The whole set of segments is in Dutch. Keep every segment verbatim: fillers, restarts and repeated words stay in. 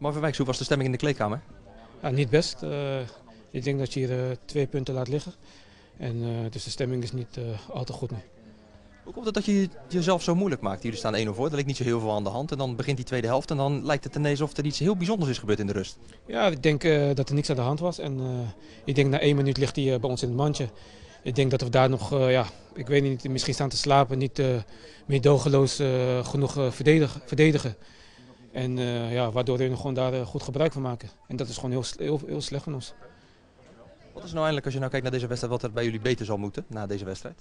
Marvin Wijks, hoe was de stemming in de kleedkamer? Ja, niet best. Uh, ik denk dat je hier uh, twee punten laat liggen. En, uh, dus de stemming is niet uh, al te goed nu. Hoe komt het dat je het jezelf zo moeilijk maakt? Jullie staan één nul voor, er ligt niet zo heel veel aan de hand. En dan begint die tweede helft en dan lijkt het ineens of er iets heel bijzonders is gebeurd in de rust. Ja, ik denk uh, dat er niks aan de hand was. En uh, ik denk na één minuut ligt hij uh, bij ons in het mandje. Ik denk dat we daar nog, uh, ja, ik weet niet, misschien staan te slapen. Niet uh, meedogenloos uh, genoeg uh, verdedigen, verdedigen. En uh, ja, waardoor we gewoon daar uh, goed gebruik van maken. En dat is gewoon heel, heel, heel slecht van ons. Wat is nou eindelijk, als je nou kijkt naar deze wedstrijd, wat er bij jullie beter zal moeten na deze wedstrijd?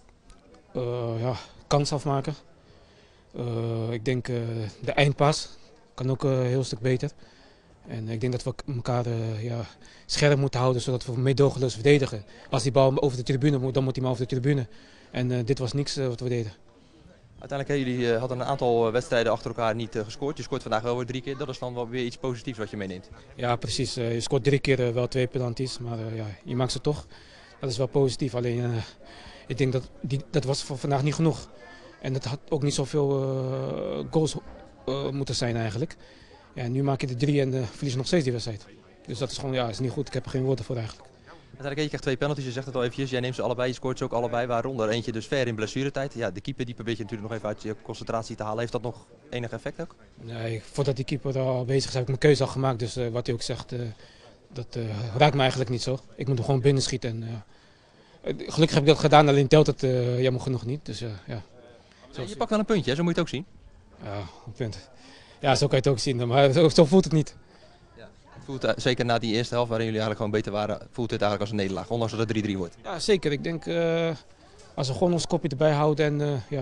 Uh, ja, kans afmaken. Uh, ik denk uh, de eindpas kan ook uh, een heel stuk beter. En ik denk dat we elkaar uh, ja, scherp moeten houden, zodat we meedogenloos verdedigen. Als die bal over de tribune moet, dan moet hij maar over de tribune. En uh, dit was niks uh, wat we deden. Uiteindelijk, hè, jullie uh, hadden een aantal wedstrijden achter elkaar niet uh, gescoord. Je scoort vandaag wel weer drie keer. Dat is dan wel weer iets positiefs wat je meeneemt. Ja, precies. Uh, je scoort drie keer uh, wel twee penalties, maar uh, ja, je maakt ze toch. Dat is wel positief. Alleen, uh, ik denk dat die, dat was voor vandaag niet genoeg. En het had ook niet zoveel uh, goals uh, moeten zijn eigenlijk. Ja, nu maak je de drie en uh, verlies je nog steeds die wedstrijd. Dus dat is gewoon, ja, is niet goed. Ik heb er geen woorden voor eigenlijk. Uiteindelijk, je krijgt twee penalties, je zegt het al eventjes. Jij neemt ze allebei, je scoort ze ook allebei. Waaronder eentje dus ver in blessuretijd. Ja, de keeper die probeert je natuurlijk nog even uit je concentratie te halen. Heeft dat nog enig effect ook? Nee, voordat die keeper al bezig is, heb ik mijn keuze al gemaakt. Dus uh, wat hij ook zegt, uh, dat uh, raakt me eigenlijk niet zo. Ik moet hem gewoon binnen schieten. En, uh, gelukkig heb ik dat gedaan, alleen telt het uh, jammer genoeg niet. Dus, uh, ja. Ja, je pakt wel een puntje, hè? Zo moet je het ook zien. Ja, een punt. Ja, zo kan je het ook zien, maar zo, zo voelt het niet. Ja, het voelt, uh, zeker na die eerste helft waarin jullie eigenlijk gewoon beter waren, voelt het eigenlijk als een nederlaag, ondanks dat het drie drie wordt. Ja, zeker. Ik denk, uh, als we gewoon ons kopje erbij houden en uh, ja,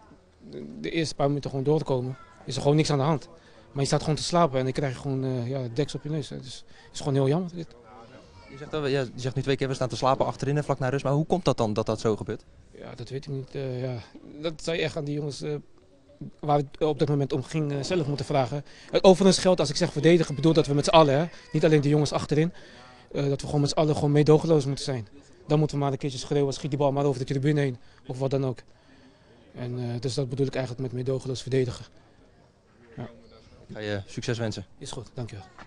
de eerste paar minuten gewoon doorkomen, is er gewoon niks aan de hand. Maar je staat gewoon te slapen en dan krijg je gewoon uh, ja, deks op je neus. Dus het is gewoon heel jammer dit. Je zegt, uh, je zegt nu twee keer, we staan te slapen achterin en vlak na rust, maar hoe komt dat dan dat dat zo gebeurt? Ja, dat weet ik niet. Uh, ja. Dat zou je echt aan die jongens uh, waar het op dat moment om ging uh, zelf moeten vragen. Uh, overigens geldt, als ik zeg verdedigen, bedoel dat we met z'n allen, hè? Niet alleen de jongens achterin, uh, dat we gewoon met z'n allen gewoon meedogenloos moeten zijn. Dan moeten we maar een keertje schreeuwen, schiet die bal maar over de tribune heen, of wat dan ook. En, uh, dus dat bedoel ik eigenlijk met meedogenloos verdedigen. Ja. Ik ga je succes wensen. Is goed, dankjewel.